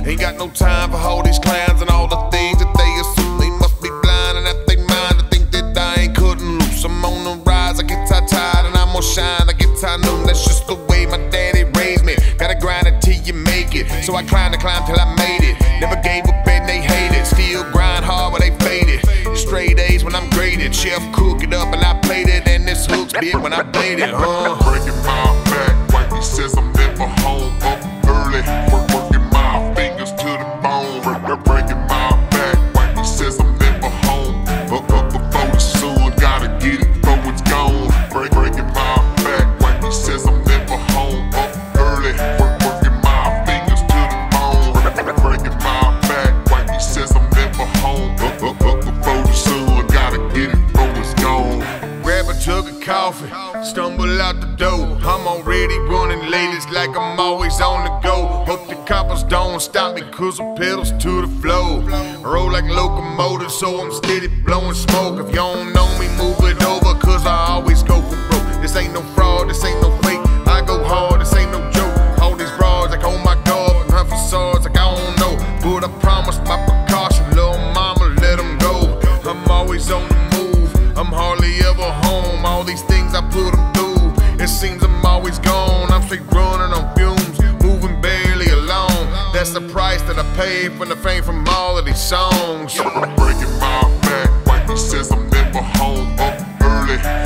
Ain't got no time for all these clowns and all the things that they assume. They must be blind and out they mind to think that I ain't cutting loose. I'm on the rise, I get tired and I'm gonna shine, I get noon. That's just the way my daddy raised me. Gotta grind it till you make it. So I climbed till I made it. Never gave up and they hated. Still grind hard when they faded. Straight A's when I'm graded. Chef cook it up and I played it. And this hook's big when I played it. Breaking my back, wifey says I'm never home. Up early, working my fingers to the bone. Breaking my back, wifey says I'm never home. Up before the sun, gotta get it before it's gone. Breaking my back, wifey says I'm never home. Up early, working my fingers to the bone. Breaking my back, wifey says I'm never home. Up before the sun, gotta get it before it's gone. Grab a jug of coffee, stumble out the door. I'm already running late, it's like I'm always on the go. Hope the coppers don't stop me, cause the pedals to the floor. Roll like locomotive, so I'm steady blowing smoke. If you don't know me, move it over, cause I always go for broke. This ain't no fraud, this ain't no fake, I go hard, this ain't no joke. All these frauds, like oh my god, her facades, like I don't know. But I promise my precaution, little mama, let them go. I'm always on the move, I'm hardly ever home. All these things I put them through, it seems I'm always gone. I'm straight running on fumes, moving barely alone. That's the price that I paid for the fame from all of these songs. Breaking my back, wifey says I'm never home. Up early,